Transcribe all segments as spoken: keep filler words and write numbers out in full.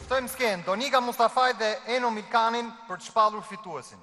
Ftojmë skenë Donika Mustafaj dhe Eno Milkanin për të shpallur fituesin.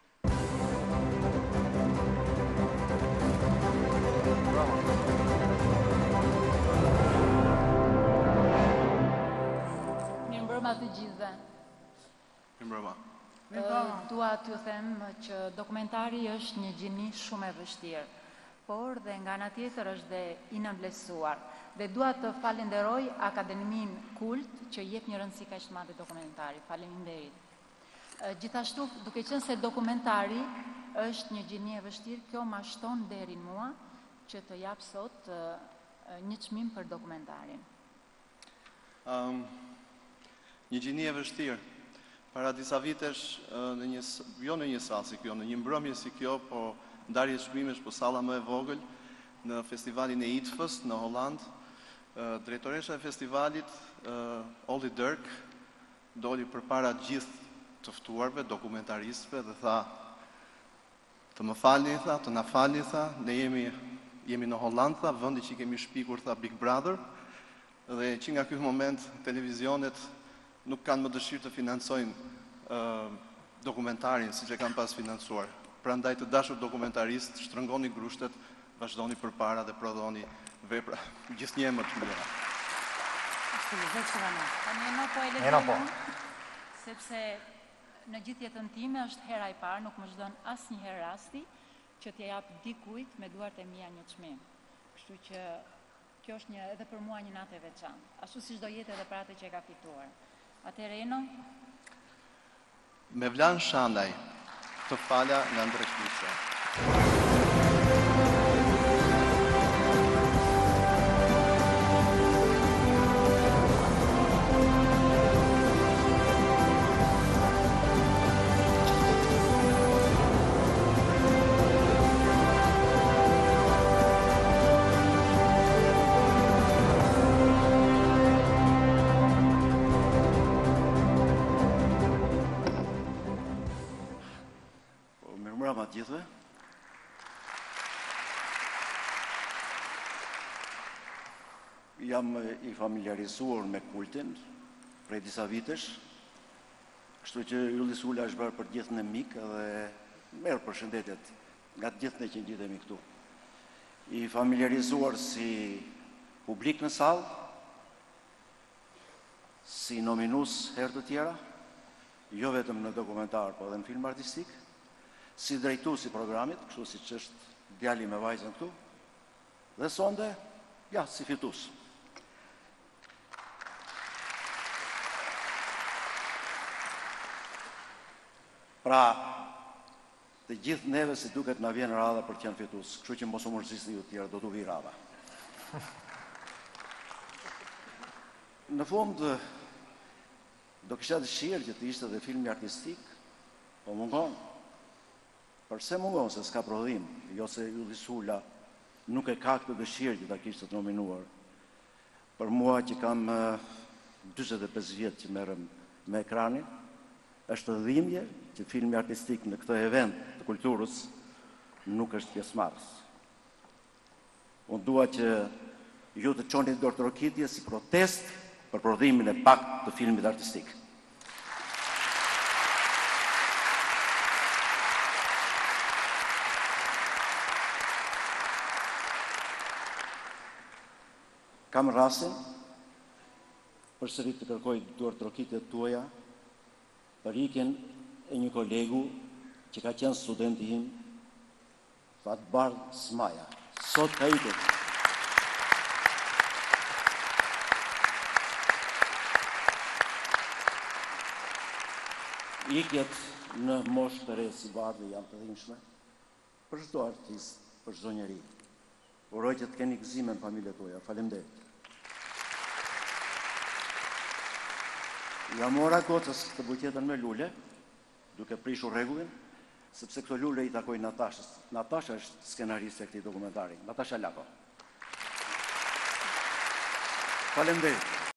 Mirëmbrëma të gjithëve. Mirëmbrëma. Dua t'ju them që dokumentari është një gjini shumë e vështirë, por dhe nga ana tjetër është dhe i nënvlerësuar. Dhe dua të falenderoj Akademinë Kult që jep një rëndësi kaq të madhe dokumentarit. Faleminderit. Gjithashtu, duke qenë se dokumentari është një gjini e vështirë, kjo ma shton deri mua që të jap sot një çmim për dokumentarin. Um, një gjini e vështirë. Para disa vitesh, në një, jo në një salë si kjo, në një mbrëmje si kjo, po ndarje çmimesh po salla më e vogël, në festivalin e I T F S në Holland, drejtoresha e festivalit, Olli Dirk, doli përpara gjithë të ftuarve, dokumentaristëve dhe tha, të më falni, tha, të na falni, tha, ne jemi, jemi në Holland, tha, vendi që kemi shpikur, tha, Big Brother, dhe që nga ky moment televizionet nuk kanë më dëshirë të financojnë uh, dokumentarin si që kanë pas financuar. Pra ndaj të dashur dokumentarist, shtrëngoni grushtet, vazhdoni për para dhe prodhoni vepra gjithë një më të mira. Eno po. Sepse në gjithë jetën time është hera e parë, nuk më çdon asnjëherë rasti që t'ja jap dikujt me duart e mia një çmim. Kështu që kjo është një, edhe për mua një natë e veçantë, ashtu si çdo jetë edhe për atë që e ka fituar. Atëherë Eno? Me Vlan Shandaj, të falja nga ndërshmisa. Gjithve. Jam i familiarizuar me kultin prej disa vitesh, kështu që Ylli Sula është bërë për gjithë në mik dhe merë përshëndetjet nga të gjithë në që gjithemi këtu. I familiarizuar si publik në salë, si nominus herë të tjera, jo vetëm në dokumentar, po edhe në film artistik, si drejtues i programit, kështu si që është djali me vajzën këtu, dhe sonde, ja, si fitues. Pra, të gjithë neve si duket na vjen radha për të qenë fitues, kështu që mos u mërzisni ju të tjerë, do t'u vi radha. Në fund, do kisha dëshirë që të ishte dhe filmi artistik, po mungon. Përse mungon se s'ka prodhim, jo se Ylli Sula nuk e ka këtë dëshirë që ta kishte të nominuar. Për mua që kam dyzet e pesë vjetë që merrem me ekranin, është dhimbje që filmi artistik në këtë event të kulturës nuk është pjesëmarrës. Unë dua që ju të çoni dorë trokitje si protest për prodhimin e pak të filmit artistik. Kam rastin, përsëri të kërkoj duar trokitjet tuaja për ikjen e një kolegu që ka qenë studenti im, Fatbar Smaja. Sot ka ikur. Ikjet në moshë të re si bardhë janë të dhimbshme, për çdo artist, për çdo njeri. Uroj që të keni gëzime në familjet tuaja. Faleminderit. Ja mora gocës të bukjetën me lule, duke prishur rregullin, sepse këto lule i takoj Natashës. Natasha është skenariste e këtij dokumentari. Natasha Lako. Faleminderit.